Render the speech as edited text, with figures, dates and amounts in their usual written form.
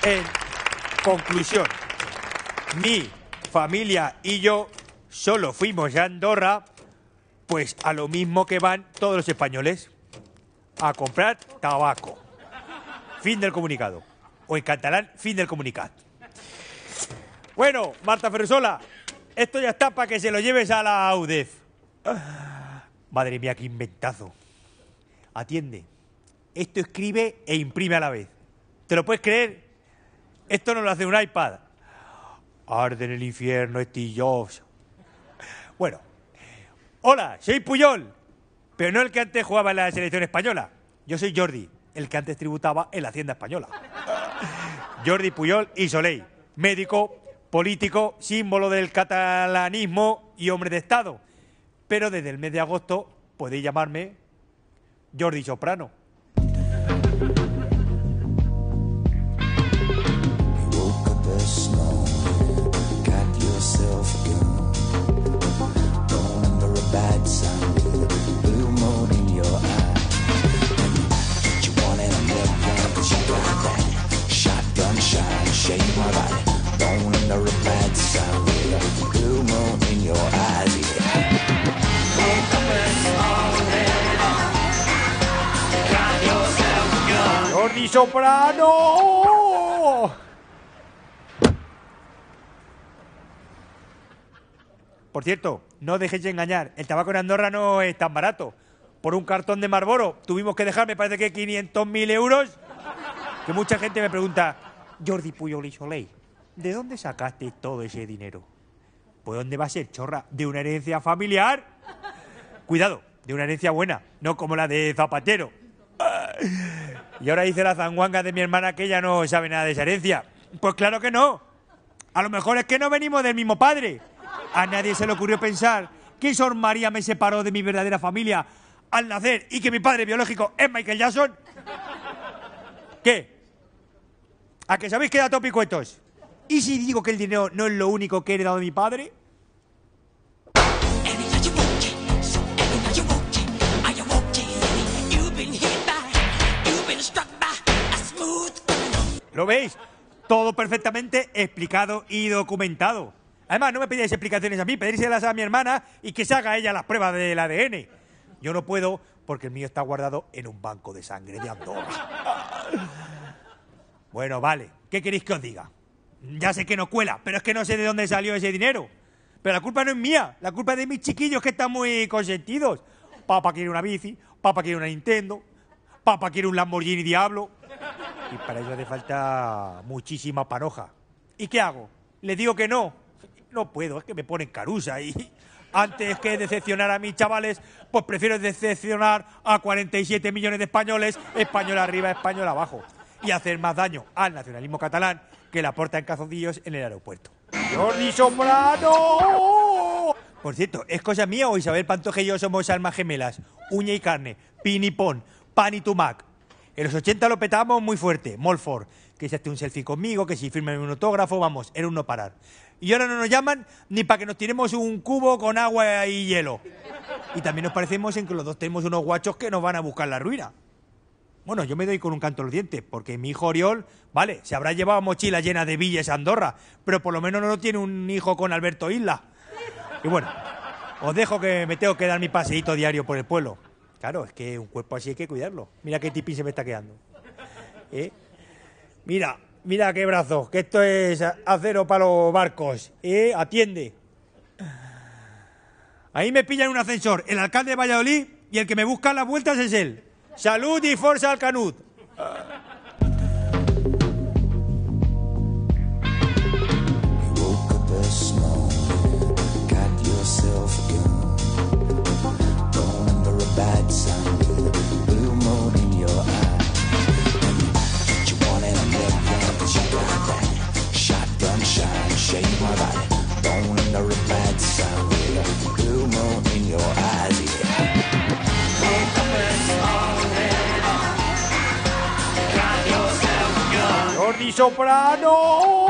En conclusión, mi familia y yo solo fuimos a Andorra, pues a lo mismo que van todos los españoles, a comprar tabaco. Fin del comunicado. O en catalán, fin del comunicado. Bueno, Marta Ferrusola, esto ya está para que se lo lleves a la UDEF. Madre mía, qué inventazo. Atiende. Esto escribe e imprime a la vez. ¿Te lo puedes creer? Esto no lo hace un iPad. Arde en el infierno, Steve Jobs. Bueno. Hola, soy Puyol, pero no el que antes jugaba en la selección española. Yo soy Jordi, el que antes tributaba en la Hacienda española. Jordi Puyol y Soleil, médico, político, símbolo del catalanismo y hombre de Estado. Pero desde el mes de agosto podéis llamarme Jordi Soprano. ¡Jordi Soprano! Por cierto, no dejéis de engañar. El tabaco en Andorra no es tan barato. Por un cartón de Marlboro tuvimos que dejar, me parece que 500.000 euros. Que mucha gente me pregunta, Jordi Puyol y Soleil, ¿de dónde sacaste todo ese dinero? ¿Pues dónde va a ser, chorra? ¿De una herencia familiar? Cuidado, de una herencia buena, no como la de Zapatero. Y ahora dice la zanguanga de mi hermana que ella no sabe nada de esa herencia. Pues claro que no. A lo mejor es que no venimos del mismo padre. A nadie se le ocurrió pensar que Sor María me separó de mi verdadera familia al nacer y que mi padre biológico es Michael Jackson. ¿Qué? ¿A que sabéis qué tópico estos? ¿Y si digo que el dinero no es lo único que he heredado de mi padre? ¿Lo veis? Todo perfectamente explicado y documentado. Además, no me pidáis explicaciones a mí, pedíselas a mi hermana y que se haga ella las pruebas del ADN. Yo no puedo porque el mío está guardado en un banco de sangre de Andorra. Bueno, vale. ¿Qué queréis que os diga? Ya sé que no cuela, pero es que no sé de dónde salió ese dinero. Pero la culpa no es mía, la culpa es de mis chiquillos que están muy consentidos. Papá quiere una bici, papá quiere una Nintendo, papá quiere un Lamborghini Diablo. Y para ello hace falta muchísima panoja. ¿Y qué hago? ¿Les digo que no? No puedo, es que me ponen carusa y antes que decepcionar a mis chavales, pues prefiero decepcionar a 47 millones de españoles, español arriba, español abajo, y hacer más daño al nacionalismo catalán que la porta en calzoncillos en el aeropuerto. ¡Jordi Soprano! Por cierto, ¿es cosa mía o Isabel Pantoja y yo somos almas gemelas? Uña y carne, pin y pon, pan y tumac. En los 80 lo petábamos muy fuerte, molt fort. Que se hace un selfie conmigo, que si firmen un autógrafo, vamos, era un no parar. Y ahora no nos llaman ni para que nos tiremos un cubo con agua y hielo. Y también nos parecemos en que los dos tenemos unos guachos que nos van a buscar la ruina. Bueno, yo me doy con un canto en los dientes, porque mi hijo Oriol, vale, se habrá llevado mochila llena de billes a Andorra, pero por lo menos no tiene un hijo con Alberto Isla. Y bueno, os dejo que me tengo que dar mi paseíto diario por el pueblo. Claro, es que un cuerpo así hay que cuidarlo. Mira qué tipín se me está quedando. Mira qué brazos, que esto es acero para los barcos. Atiende. Ahí me pilla en un ascensor el alcalde de Valladolid y el que me busca las vueltas es él. Salud y força al Canut. ¡Jordi Soprano!